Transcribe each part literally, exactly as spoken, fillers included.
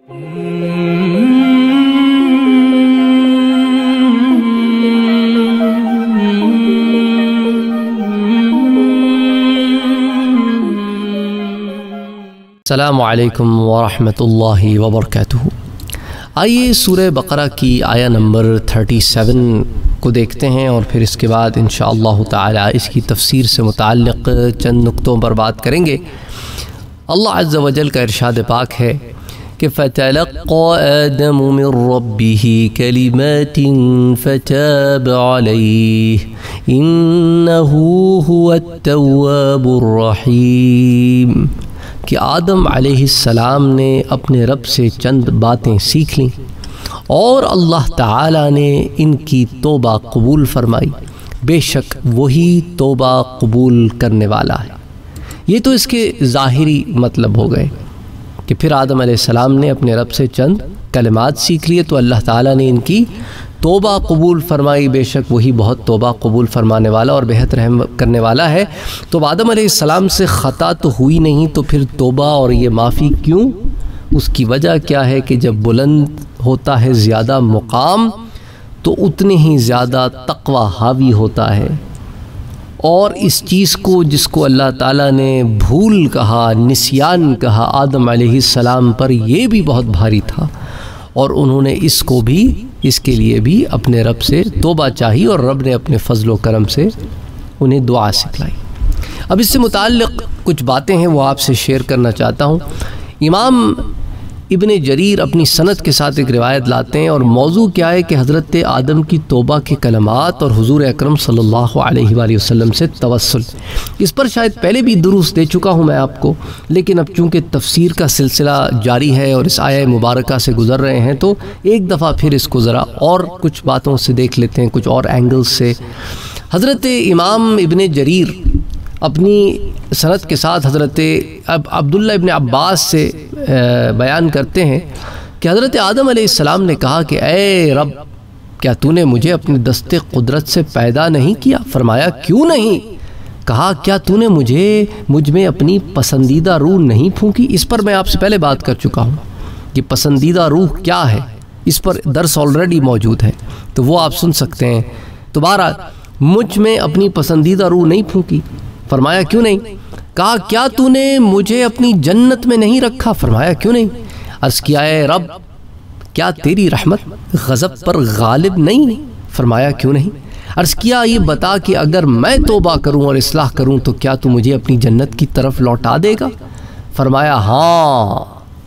السلام علیکم ورحمۃ اللہ وبرکاتہ۔ آئیے سورہ بقرہ کی آیہ نمبر سینتیس کو دیکھتے ہیں اور پھر اس کے بعد انشاءاللہ تعالی اس کی تفسیر سے متعلق چند نقطوں پر بات کریں گے۔ اللہ عز و جل کا ارشاد پاک ہے کہ فَتَلَقَّى آدَمُ مِن رَبِّهِ كَلِمَاتٍ فَتَابَ عَلَيْهِ إِنَّهُ هُوَ التَّوَّابُ الرَّحِيمُ کہ آدم علیہ السلام نے اپنے رب سے چند باتیں سیکھ لیں اور اللہ تعالی نے ان کی توبہ قبول فرمائی، بے شک وہی توبہ قبول کرنے والا ہے۔ یہ تو اس کے ظاہری مطلب ہو گئے کہ پھر آدم علیہ السلام نے اپنے رب سے چند کلمات سیکھ لیے تو اللہ تعالی نے ان کی توبہ قبول فرمائی، بے شک وہی بہت توبہ قبول فرمانے والا اور بہت رحم کرنے والا ہے۔ تو آدم علیہ السلام سے خطا تو ہوئی نہیں، تو پھر توبہ اور یہ معافی کیوں؟ اس کی وجہ کیا ہے کہ جب بلند ہوتا ہے زیادہ مقام تو اتنے ہی زیادہ تقوی حاوی ہوتا ہے، اور اس چیز کو جس کو اللہ تعالیٰ نے بھول کہا، نسیان کہا، آدم علیہ السلام پر یہ بھی بہت بھاری تھا، اور انہوں نے اس کو بھی اس کے لیے بھی اپنے رب سے توبہ چاہی اور رب نے اپنے فضل و کرم سے انہیں دعا سکھلائی۔ اب اس سے متعلق کچھ باتیں ہیں وہ آپ سے شیئر کرنا چاہتا ہوں۔ امام ابن جریر اپنی سند کے ساتھ ایک روایت لاتے ہیں، اور موضوع کیا ہے کہ حضرت آدم کی توبہ کے کلمات اور حضور اکرم صلی اللہ علیہ وآلہ وسلم سے توسل۔ اس پر شاید پہلے بھی دروس دے چکا ہوں میں آپ کو، لیکن اب چونکہ تفسیر کا سلسلہ جاری ہے اور اس آیہ مبارکہ سے گزر رہے ہیں تو ایک دفعہ پھر اس کو ذرا اور کچھ باتوں سے دیکھ لیتے ہیں، کچھ اور اینگلز سے۔ حضرت امام ابن جریر اپنی سند کے ساتھ حضرت اب عبداللہ ابن عباس سے بیان کرتے ہیں کہ حضرت آدم علیہ السلام نے کہا کہ اے رب، کیا تو نے مجھے اپنے دست قدرت سے پیدا نہیں کیا؟ فرمایا کیوں نہیں؟ کہا کیا تو نے مجھے مجھ میں اپنی پسندیدہ روح نہیں پھونکی؟ اس پر میں آپ سے پہلے بات کر چکا ہوں کہ پسندیدہ روح کیا ہے، اس پر درس آلریڈی موجود ہے تو وہ آپ سن سکتے ہیں۔ دوبارہ مجھ میں اپنی پسندیدہ روح نہیں پھونکی؟ فرمایا کیوں نہیں؟ کہا کیا تو نے مجھے اپنی جنت میں نہیں رکھا؟ فرمایا کیوں نہیں؟ عرض کیا اے رب، کیا تیری رحمت غضب پر غالب نہیں؟ فرمایا کیوں نہیں؟ عرض کیا یہ بتا کہ اگر میں توبہ کروں اور اصلاح کروں تو کیا تو مجھے اپنی جنت کی طرف لوٹا دے گا؟ فرمایا ہاں۔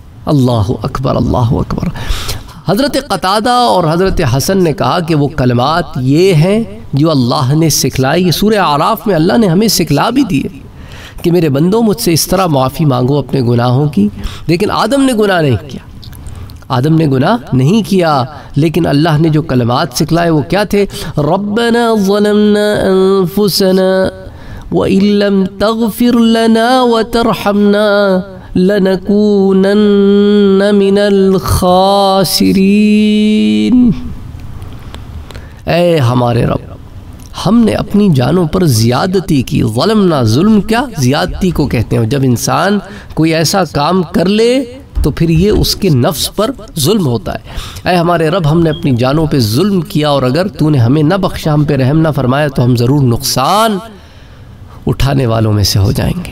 اللہ اکبر، اللہ اکبر۔ حضرت قتادہ اور حضرت حسن نے کہا کہ وہ کلمات یہ ہیں جو اللہ نے سکھلائی۔ یہ سورہ اعراف میں اللہ نے ہمیں سکھلا بھی دیے کہ میرے بندوں مجھ سے اس طرح معافی مانگو اپنے گناہوں کی۔ لیکن آدم نے گناہ نہیں کیا، آدم نے گناہ نہیں کیا، لیکن اللہ نے جو کلمات سکھلائے وہ کیا تھے؟ ربنا ظلمنا انفسنا وَإِن لَّمْ تَغْفِرْ لَنَا وَتَرْحَمْنَا لَنَكُونَنَّ مِنَ الْخَاسِرِينَ۔ اے ہمارے رب، ہم نے اپنی جانوں پر زیادتی کی۔ ظلمنا، ظلم کیا؟ زیادتی کو کہتے ہیں۔ جب انسان کوئی ایسا کام کر لے تو پھر یہ اس کے نفس پر ظلم ہوتا ہے۔ اے ہمارے رب، ہم نے اپنی جانوں پہ ظلم کیا، اور اگر تو نے ہمیں نہ بخشا، ہم پہ رحم نہ فرمایا تو ہم ضرور نقصان اٹھانے والوں میں سے ہو جائیں گے۔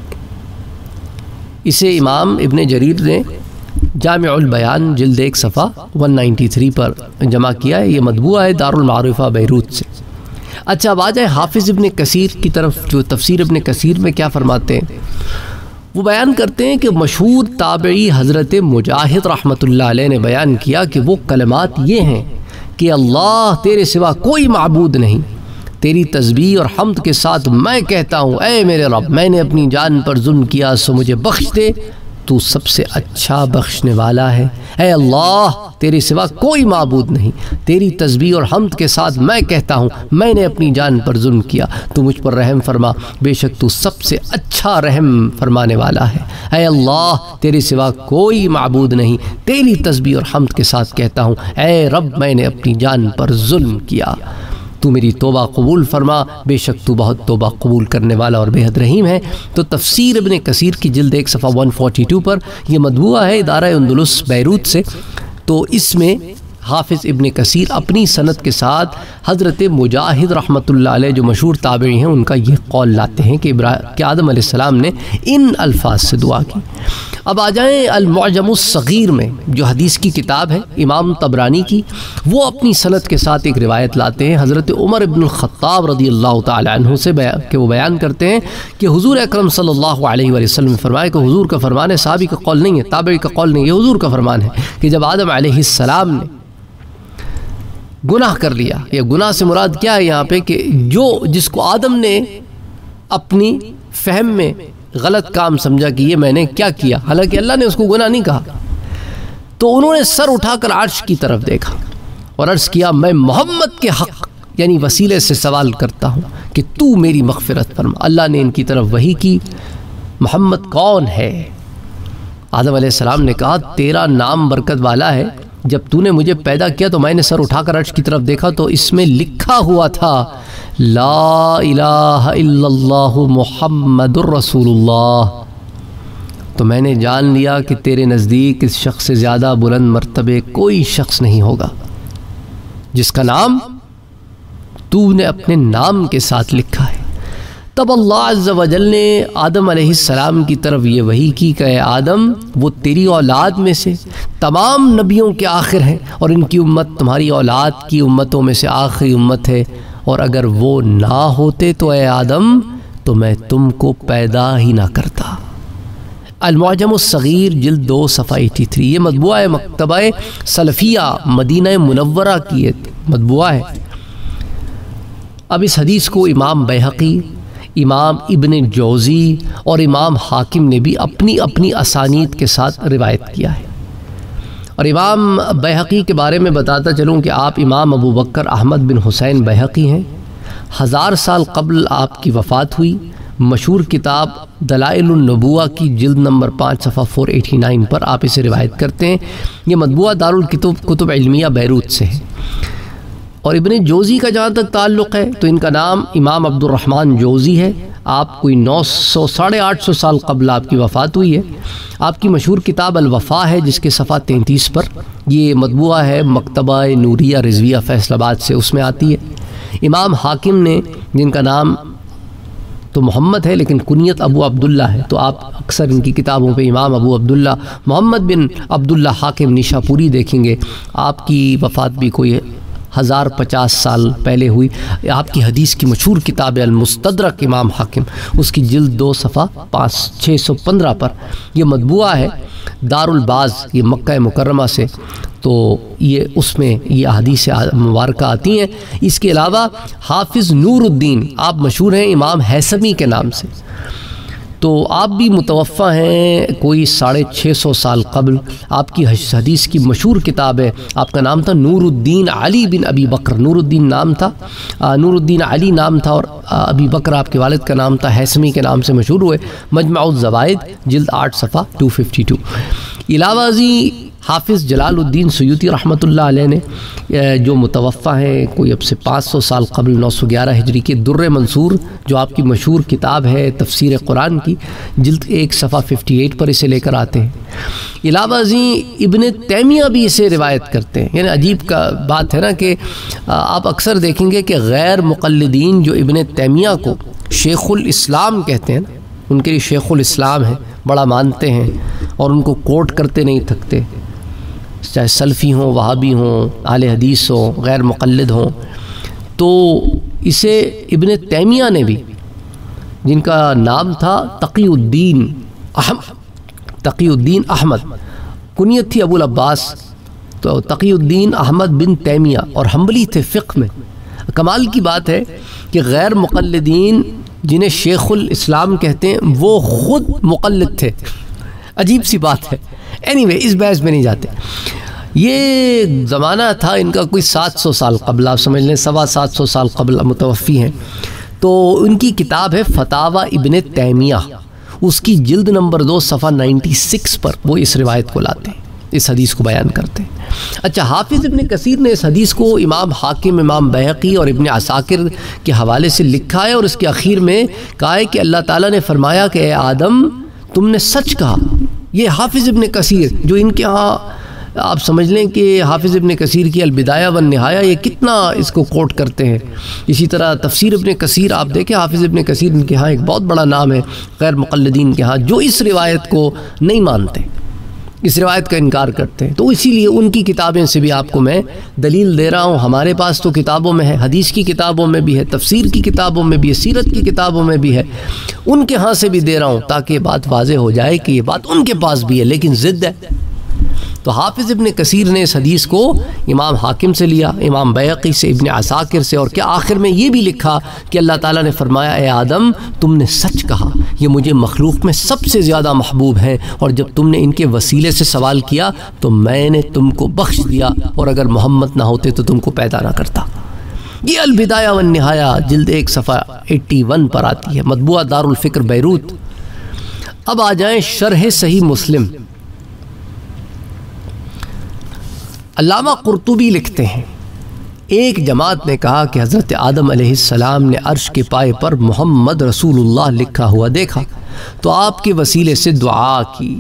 اسے امام ابن جریر نے جامع البیان جلد ایک صفحہ ایک سو ترانوے پر جمع کیا ہے۔ یہ مطبوعہ ہے دارالمعارفہ بیروت سے۔ اچھا، اب آ جائے حافظ ابن کثیر کی طرف، جو تفسیر ابن کثیر میں کیا فرماتے ہیں۔ وہ بیان کرتے ہیں کہ مشہور تابعی حضرت مجاہد رحمۃ اللہ علیہ نے بیان کیا کہ وہ کلمات یہ ہیں کہ اللہ تیرے سوا کوئی معبود نہیں، تیری تسبیح اور حمد کے ساتھ میں کہتا ہوں اے میرے رب، میں نے اپنی جان پر ظلم کیا سو مجھے بخش دے، تو سب سے اچھا بخشنے والا ہے۔ اے اللہ تیرے سوا کوئی معبود نہیں، تیری تسبیح اور حمد کے ساتھ میں کہتا ہوں میں نے اپنی جان پر ظلم کیا، تو مجھ پر رحم فرما، بے شک تو سب سے اچھا رحم فرمانے والا ہے۔ اے اللہ تیرے سوا کوئی معبود نہیں، تیری تسبیح اور حمد کے ساتھ کہتا ہوں اے رب میں نے اپنی جان پر ظلم کیا۔ تو میری توبہ قبول فرما، بے شک تو بہت توبہ قبول کرنے والا اور بے حد رحیم ہے۔ تو تفسیر ابن کثیر کی جلد ایک صفحہ ایک سو بالیس پر یہ مطبوعہ ہے ادارہ اندلس بیروت سے۔ تو اس میں حافظ ابن کثیر اپنی سند کے ساتھ حضرت مجاہد رحمۃ اللہ علیہ جو مشہور تابعی ہیں ان کا یہ قول لاتے ہیں کہ کہ آدم علیہ السلام نے ان الفاظ سے دعا کی۔ اب آ جائیں المعجم الصغیر میں جو حدیث کی کتاب ہے امام طبرانی کی، وہ اپنی سند کے ساتھ ایک روایت لاتے ہیں حضرت عمر ابن الخطاب رضی اللہ تعالی عنہ سے کہ وہ بیان کرتے ہیں کہ حضور اکرم صلی اللہ علیہ وآلہ وسلم نے فرمایا کہ حضور کا فرمان ہے، صحابی کا قول نہیں ہے، تابعی کا قول نہیں ہے، یہ حضور کا فرمان ہے کہ جب آدم علیہ السلام نے گناہ کر لیا، یا گناہ سے مراد کیا ہے یہاں پہ کہ جو جس کو آدم نے اپنی فہم میں غلط کام سمجھا کہ یہ میں نے کیا کیا، حالانکہ اللہ نے اس کو گناہ نہیں کہا، تو انہوں نے سر اٹھا کر عرش کی طرف دیکھا اور عرض کیا میں محمد کے حق یعنی وسیلے سے سوال کرتا ہوں کہ تو میری مغفرت فرما۔ اللہ نے ان کی طرف وحی کی محمد کون ہے؟ آدم علیہ السلام نے کہا تیرا نام برکت والا ہے، جب تو نے مجھے پیدا کیا تو میں نے سر اٹھا کر عرش کی طرف دیکھا تو اس میں لکھا ہوا تھا لا الہ الا اللہ محمد الرسول اللہ، تو میں نے جان لیا کہ تیرے نزدیک اس شخص سے زیادہ بلند مرتبے کوئی شخص نہیں ہوگا جس کا نام تو نے اپنے نام کے ساتھ لکھا ہے۔ تب اللہ عز و جل نے آدم علیہ السلام کی طرف یہ وحی کی کہ اے آدم وہ تیری اولاد میں سے تمام نبیوں کے آخر ہیں اور ان کی امت تمہاری اولاد کی امتوں میں سے آخری امت ہے، اور اگر وہ نہ ہوتے تو اے آدم تو میں تم کو پیدا ہی نہ کرتا۔ المعجم الصغیر جلد دو صفحہ اٹھاسی، یہ مطبوعہ ہے مکتبہ سلفیہ مدینہ منورہ کی مطبوعہ ہے۔ اب اس حدیث کو امام بیہقی، امام ابن جوزی اور امام حاکم نے بھی اپنی اپنی اسانید کے ساتھ روایت کیا ہے۔ اور امام بیہقی کے بارے میں بتاتا چلوں کہ آپ امام ابو بکر احمد بن حسین بیہقی ہیں، ہزار سال قبل آپ کی وفات ہوئی۔ مشہور کتاب دلائل النبوہ کی جلد نمبر پانچ صفحہ چار سو ننانوے پر آپ اسے روایت کرتے ہیں۔ یہ مطبوعہ دارالکتب کتب علمیہ بیروت سے ہے۔ اور ابن جوزی کا جہاں تک تعلق ہے تو ان کا نام امام عبد الرحمن جوزی ہے، آپ کوئی نو سو ساڑھے آٹھ سو سال قبل آپ کی وفات ہوئی ہے۔ آپ کی مشہور کتاب الوفا ہے جس کے صفحہ تینتیس پر یہ مطبوعہ ہے مکتبہ نوریہ رضویہ فیصل آباد سے، اس میں آتی ہے۔ امام حاکم نے جن کا نام تو محمد ہے لیکن کنیت ابو عبداللہ ہے، تو آپ اکثر ان کی کتابوں پہ امام ابو عبداللہ محمد بن عبداللہ حاکم نیشا پوری دیکھیں گے۔ آپ کی وفات بھی کوئی ہزار پچاس سال پہلے ہوئی۔ آپ کی حدیث کی مشہور کتاب المستدرک امام حاکم، اس کی جلد دو صفحہ پانچ چھ سو پندرہ پر یہ مطبوعہ ہے دار الباز، یہ مکہ مکرمہ سے، تو یہ اس میں یہ احادیث مبارکہ آتی ہیں۔ اس کے علاوہ حافظ نور الدین آپ مشہور ہیں امام حیثمی کے نام سے، تو آپ بھی متوفہ ہیں کوئی ساڑھے چھ سو سال قبل۔ آپ کی حدیث کی مشہور کتاب ہے، آپ کا نام تھا نور الدین علی بن ابی بکر، نور الدین نام تھا، نور الدین علی نام تھا، اور ابی بکر آپ کے والد کا نام تھا، حیثمی کے نام سے مشہور ہوئے۔ مجمع الزوائد جلد آٹھ صفحہ دو سو باون۔ علاوہ ازیں حافظ جلال الدین سیوطی رحمۃ اللہ علیہ نے جو متوفہ ہیں کوئی اب سے پانچ سو سال قبل نو سو گیارہ ہجری کے در منصور جو آپ کی مشہور کتاب ہے تفسیر قرآن کی، جلد ایک صفحہ اٹھاون پر اسے لے کر آتے ہیں۔ علاوہ ازیں ابن تیمیہ بھی اسے روایت کرتے ہیں۔ یعنی عجیب کا بات ہے نا کہ آپ اکثر دیکھیں گے کہ غیر مقلدین جو ابن تیمیہ کو شیخ الاسلام کہتے ہیں، ان کے لیے شیخ الاسلام ہے، بڑا مانتے ہیں اور ان کو کوٹ کرتے نہیں تھکتے، چاہے سلفی ہوں، وہابی ہوں، اہل حدیث ہوں، غیر مقلد ہوں، تو اسے ابن تیمیہ نے بھی، جن کا نام تھا تقی الدین احمد تقی الدین احمد کنیت تھی ابو العباس، تو تقی الدین احمد بن تیمیہ، اور حنبلی تھے فقہ میں۔ کمال کی بات ہے کہ غیر مقلدین جنہیں شیخ الاسلام کہتے ہیں وہ خود مقلد تھے، عجیب سی بات ہے۔ اینی وے اس بحث میں نہیں جاتے۔ یہ زمانہ تھا ان کا کوئی سات سو سال قبل، آپ سمجھ لیں سوا سات سو سال قبل متوفی ہیں۔ تو ان کی کتاب ہے فتاوی ابن تیمیہ، اس کی جلد نمبر دو صفحہ ننانوے پر وہ اس روایت کو لاتے ہیں۔ اس حدیث کو بیان کرتے ہیں۔ اچھا، حافظ ابن کثیر نے اس حدیث کو امام حاکم، امام بیہقی اور ابن عساکر کے حوالے سے لکھا ہے، اور اس کے آخر میں کہا ہے کہ اللہ تعالیٰ نے فرمایا کہ اے آدم تم نے سچ کہا۔ یہ حافظ ابن کثیر جو ان کے ہاں آپ سمجھ لیں کہ حافظ ابن کثیر کی البدایہ والنہایہ یہ کتنا اس کو کوٹ کرتے ہیں۔ اسی طرح تفسیر ابن کثیر آپ دیکھیں، حافظ ابن کثیر ان کے ہاں ایک بہت بڑا نام ہے غیر مقلدین کے ہاں، جو اس روایت کو نہیں مانتے، اس روایت کا انکار کرتے ہیں۔ تو اسی لیے ان کی کتابیں سے بھی آپ کو میں دلیل دے رہا ہوں۔ ہمارے پاس تو کتابوں میں ہے، حدیث کی کتابوں میں بھی ہے، تفسیر کی کتابوں میں بھی ہے، سیرت کی کتابوں میں بھی ہے، ان کے ہاں سے بھی دے رہا ہوں تاکہ یہ بات واضح ہو جائے کہ یہ بات ان کے پاس بھی ہے لیکن ضد ہے۔ تو حافظ ابن کثیر نے اس حدیث کو امام حاکم سے لیا، امام بیہقی سے، ابن عساکر سے، اور کیا آخر میں یہ بھی لکھا کہ اللہ تعالیٰ نے فرمایا اے آدم تم نے سچ کہا، یہ مجھے مخلوق میں سب سے زیادہ محبوب ہیں، اور جب تم نے ان کے وسیلے سے سوال کیا تو میں نے تم کو بخش دیا، اور اگر محمد نہ ہوتے تو تم کو پیدا نہ کرتا۔ یہ البدایہ والنہایہ جلد ایک صفحہ اکیاسی پر آتی ہے، مطبوعہ دار الفکر بیروت۔ اب آ جائیں شرح صحیح مسلم۔ علامہ قرطبی لکھتے ہیں ایک جماعت نے کہا کہ حضرت آدم علیہ السلام نے عرش کے پائے پر محمد رسول اللہ لکھا ہوا دیکھا تو آپ کے وسیلے سے دعا کی،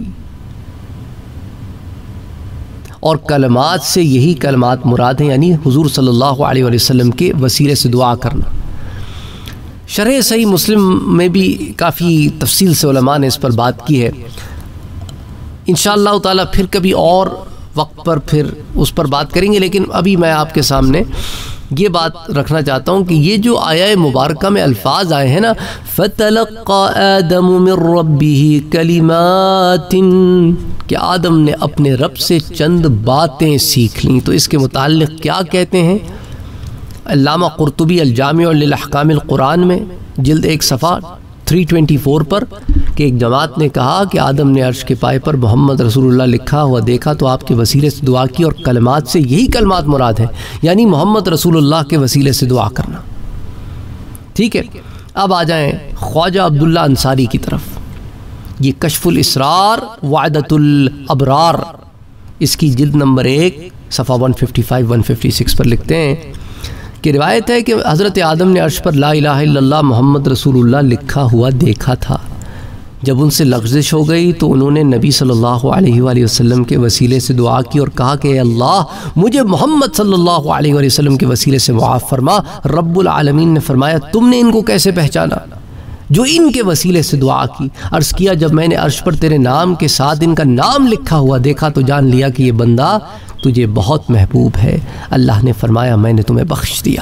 اور کلمات سے یہی کلمات مراد ہیں، یعنی حضور صلی اللہ علیہ وآلہ وسلم کے وسیلے سے دعا کرنا۔ شرح صحیح مسلم میں بھی کافی تفصیل سے علماء نے اس پر بات کی ہے، انشاءاللہ تعالی پھر کبھی اور وقت پر پھر اس پر بات کریں گے، لیکن ابھی میں آپ کے سامنے یہ بات رکھنا چاہتا ہوں کہ یہ جو آیہ مبارکہ میں الفاظ آئے ہیں نا، فَتَلَقَّى آدَمُ مِن رَبِّهِ كَلِمَاتٍ، کہ آدم نے اپنے رب سے چند باتیں سیکھ لیں، تو اس کے متعلق کیا کہتے ہیں علامہ قرطبی الجامع للاحکام القرآن میں جلد ایک صفحہ تین سو چوبیس پر، کہ ایک جماعت نے کہا کہ آدم نے عرش کے پائے پر محمد رسول اللہ لکھا ہوا دیکھا تو آپ کے وسیلے سے دعا کی، اور کلمات سے یہی کلمات مراد ہیں، یعنی محمد رسول اللہ کے وسیلے سے دعا کرنا۔ ٹھیک ہے، اب آ جائیں خواجہ عبداللہ انصاری کی طرف۔ یہ کشف الاسرار وعدۃ الابرار، اس کی جلد نمبر ایک صفحہ ایک سو پچپن ایک سو چھپن پر لکھتے ہیں کہ روایت ہے کہ حضرت آدم نے عرش پر لا الہ الا اللہ محمد رسول اللہ لکھا ہوا دیکھا تھا، جب ان سے لغزش ہو گئی تو انہوں نے نبی صلی اللہ علیہ وآلہ وسلم کے وسیلے سے دعا کی اور کہا کہ اے اللہ مجھے محمد صلی اللہ علیہ وآلہ وسلم کے وسیلے سے معاف فرما۔ رب العالمین نے فرمایا تم نے ان کو کیسے پہچانا جو ان کے وسیلے سے دعا کی؟ عرض کیا جب میں نے عرش پر تیرے نام کے ساتھ ان کا نام لکھا ہوا دیکھا تو جان لیا کہ یہ بندہ تجھے بہت محبوب ہے۔ اللہ نے فرمایا میں نے تمہیں بخش دیا۔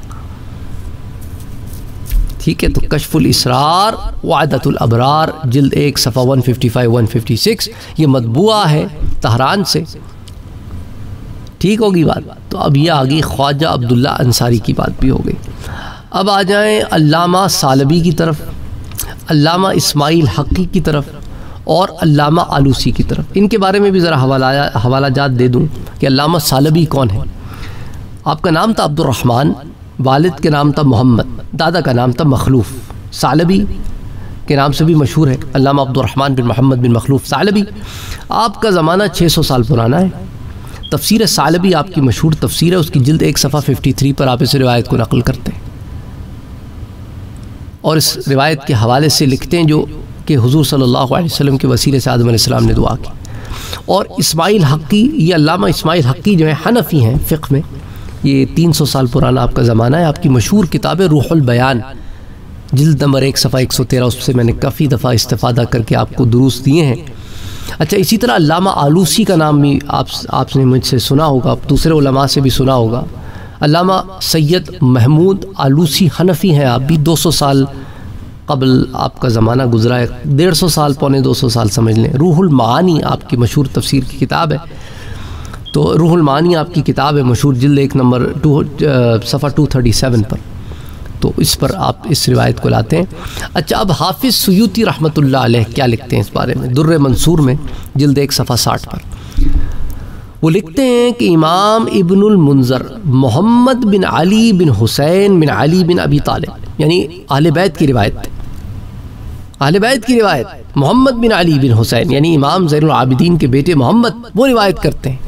ٹھیک ہے، تو کشف الاسرار وعدۃ الابرار جلد ایک صفحہ ایک سو پچپن ایک سو چھپن، یہ مطبوعہ ہے طہران سے۔ ٹھیک ہوگی بات؟ تو اب یہ آگئی خواجہ عبداللہ انصاری کی بات بھی ہو گئی۔ اب آ جائیں علامہ ثعلبی کی طرف، علامہ اسماعیل حقی کی طرف، اور علامہ آلوسی کی طرف۔ ان کے بارے میں بھی ذرا حوالہ حوالہ جات دے دوں کہ علامہ ثعلبی کون ہے۔ آپ کا نام تھا عبد الرحمن، والد کے نام تھا محمد، دادا کا نام تھا مخلوف۔ ثعلبی کے نام سے بھی مشہور ہے علامہ عبد الرحمن بن محمد بن مخلوف ثعلبی۔ آپ کا زمانہ چھ سو سال پرانا ہے۔ تفسیر ثعلبی آپ کی مشہور تفسیر ہے، اس کی جلد ایک صفحہ ترپن پر آپ اس روایت کو نقل کرتے ہیں، اور اس روایت کے حوالے سے لکھتے ہیں جو کہ حضور صلی اللہ علیہ وسلم کے وسیلے سے آدم علیہ السلام نے دعا کی۔ اور اسماعیل حقی، یہ علامہ اسماعیل حقی جو ہے حنفی ہیں فقہ میں، یہ تین سو سال پرانا آپ کا زمانہ ہے۔ آپ کی مشہور کتاب روح البیان جلد نمبر ایک صفحہ ایک سو تیرہ، اس سے میں نے کافی دفعہ استفادہ کر کے آپ کو دروس دیے ہیں۔ اچھا، اسی طرح علامہ آلوسی کا نام بھی آپ آپ نے مجھ سے سنا ہوگا، دوسرے علماء سے بھی سنا ہوگا۔ علامہ سید محمود آلوسی حنفی ہیں، آپ بھی دو سو سال قبل آپ کا زمانہ گزرا ہے، ڈیڑھ سو سال پونے دو سو سال سمجھ لیں۔ روح المعانی آپ کی مشہور تفسیر کی کتاب ہے، تو روح المعانی آپ کی کتاب ہے مشہور، جلد ایک نمبر ٹو صفحہ دو سو سینتیس پر، تو اس پر آپ اس روایت کو لاتے ہیں۔ اچھا، اب حافظ سیوطی رحمۃ اللہ علیہ کیا لکھتے ہیں اس بارے میں؟ در منصور میں جلد ایک صفحہ ساٹھ پر وہ لکھتے ہیں کہ امام ابن المنذر محمد بن علی بن حسین بن علی بن ابی طالب، یعنی اہل بیت کی روایت، اہل بیت کی روایت، محمد بن علی بن حسین یعنی امام زین العابدین کے بیٹے محمد وہ روایت کرتے ہیں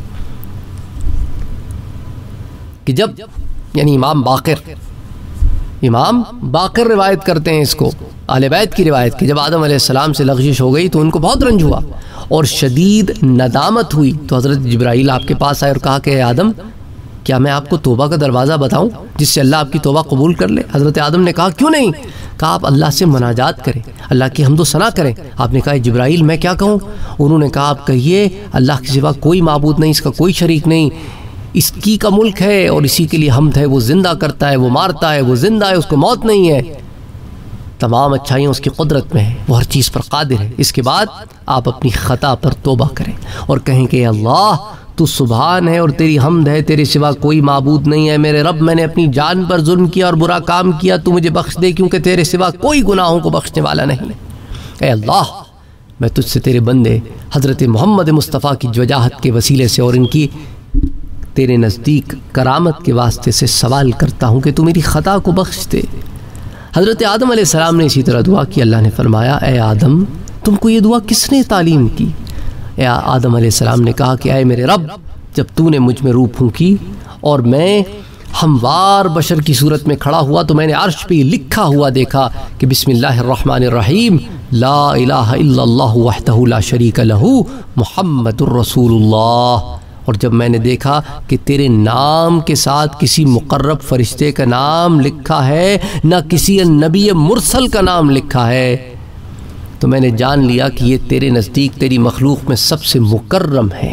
کہ جب یعنی امام باقر امام باقر روایت کرتے ہیں اس کو اہل بیت کی روایت کہ جب آدم علیہ السلام سے لغزش ہو گئی تو ان کو بہت رنج ہوا اور شدید ندامت ہوئی، تو حضرت جبرائیل آپ کے پاس آئے اور کہا کہ اے آدم کیا میں آپ کو توبہ کا دروازہ بتاؤں جس سے اللہ آپ کی توبہ قبول کر لے؟ حضرت آدم نے کہا کیوں نہیں؟ کہا آپ اللہ سے مناجات کریں، اللہ کی حمد و ثنا کریں۔ آپ نے کہا جبرائیل میں کیا کہوں؟ انہوں نے کہا آپ کہیے اللہ کے سوا کوئی معبود نہیں، اس کا کوئی شریک نہیں، اس کی کا ملک ہے اور اسی کے لیے حمد ہے، وہ زندہ کرتا ہے، وہ مارتا ہے، وہ زندہ ہے، اس کو موت نہیں ہے، تمام اچھائیاں اس کی قدرت میں ہیں، وہ ہر چیز پر قادر ہے۔ اس کے بعد آپ اپنی خطا پر توبہ کریں اور کہیں کہ اللہ تو سبحان ہے اور تیری حمد ہے، تیرے سوا کوئی معبود نہیں ہے، میرے رب میں نے اپنی جان پر ظلم کیا اور برا کام کیا، تو مجھے بخش دے کیونکہ تیرے سوا کوئی گناہوں کو بخشنے والا نہیں۔ اے اللہ میں تجھ سے تیرے بندے حضرت محمد مصطفیٰ کی وجاہت کے وسیلے سے اور ان کی تیرے نزدیک کرامت کے واسطے سے سوال کرتا ہوں کہ تو میری خطا کو بخش دے۔ حضرت آدم علیہ السلام نے اسی طرح دعا کی۔ اللہ نے فرمایا اے آدم تم کو یہ دعا کس نے تعلیم کی؟ اے آدم علیہ السلام نے کہا کہ اے میرے رب جب تو نے مجھ میں روح پھونکی اور میں ہموار بشر کی صورت میں کھڑا ہوا تو میں نے عرش پہ لکھا ہوا دیکھا کہ بسم اللہ الرحمن الرحیم لا الہ الا اللہ وحدہ لا شریک لہ محمد الرسول اللہ، اور جب میں نے دیکھا کہ تیرے نام کے ساتھ کسی مقرب فرشتے کا نام لکھا ہے نہ کسی نبی مرسل کا نام لکھا ہے تو میں نے جان لیا کہ یہ تیرے نزدیک تیری مخلوق میں سب سے مکرم ہے۔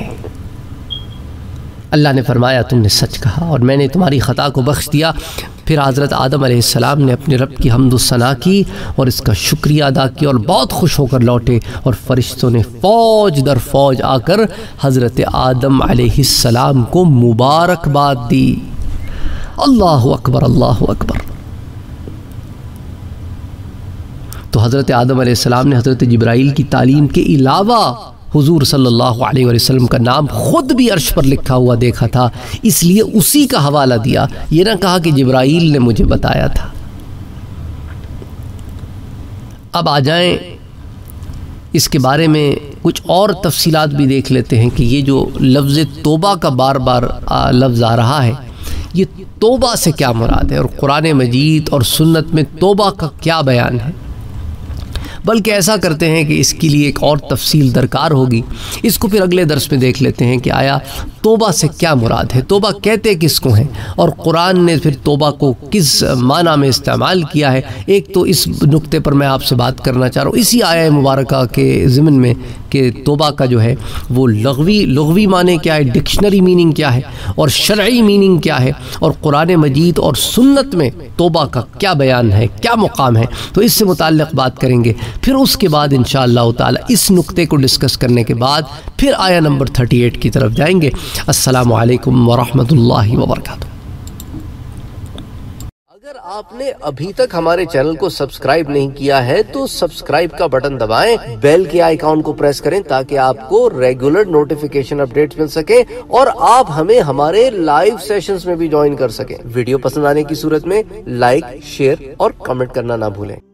اللہ نے فرمایا تم نے سچ کہا اور میں نے تمہاری خطا کو بخش دیا۔ پھر حضرت آدم علیہ السلام نے اپنے رب کی حمد و ثنا کی اور اس کا شکریہ ادا کیا اور بہت خوش ہو کر لوٹے، اور فرشتوں نے فوج در فوج آ کر حضرت آدم علیہ السلام کو مبارکباد دی۔ اللہ اکبر اللہ اکبر۔ تو حضرت آدم علیہ السلام نے حضرت جبرائیل کی تعلیم کے علاوہ حضور صلی اللہ علیہ وسلم کا نام خود بھی عرش پر لکھا ہوا دیکھا تھا، اس لیے اسی کا حوالہ دیا، یہ نہ کہا کہ جبرائیل نے مجھے بتایا تھا۔ اب آ جائیں اس کے بارے میں کچھ اور تفصیلات بھی دیکھ لیتے ہیں کہ یہ جو لفظ توبہ کا بار بار لفظ آ رہا ہے یہ توبہ سے کیا مراد ہے اور قرآن مجید اور سنت میں توبہ کا کیا بیان ہے۔ بلکہ ایسا کرتے ہیں کہ اس کے لیے ایک اور تفصیل درکار ہوگی، اس کو پھر اگلے درس میں دیکھ لیتے ہیں کہ آیا توبہ سے کیا مراد ہے، توبہ کہتے کس کو ہیں اور قرآن نے پھر توبہ کو کس معنی میں استعمال کیا ہے۔ ایک تو اس نقطے پر میں آپ سے بات کرنا چاہ رہا ہوں اسی آیہ مبارکہ کے ضمن میں کہ توبہ کا جو ہے وہ لغوی لغوی معنی کیا ہے، ڈکشنری میننگ کیا ہے اور شرعی میننگ کیا ہے، اور قرآن مجید اور سنت میں توبہ کا کیا بیان ہے، کیا مقام ہے، تو اس سے متعلق بات کریں گے۔ پھر اس کے بعد انشاءاللہ تعالی اس نقطے کو ڈسکس کرنے کے بعد پھر آیہ نمبر اڑتیس کی طرف جائیں گے۔ السلام علیکم ورحمۃ اللہ وبرکاتہ۔ اگر آپ نے ابھی تک ہمارے چینل کو سبسکرائب نہیں کیا ہے تو سبسکرائب کا بٹن دبائیں، بیل کے آئیکن کو پریس کریں تاکہ آپ کو ریگولر نوٹیفیکیشن اپڈیٹس مل سکے اور آپ ہمیں ہمارے لائیو سیشنز میں بھی جوائن کر سکیں۔ ویڈیو پسند آنے کی صورت میں لائک، شیئر اور کمنٹ کرنا نہ بھولیں۔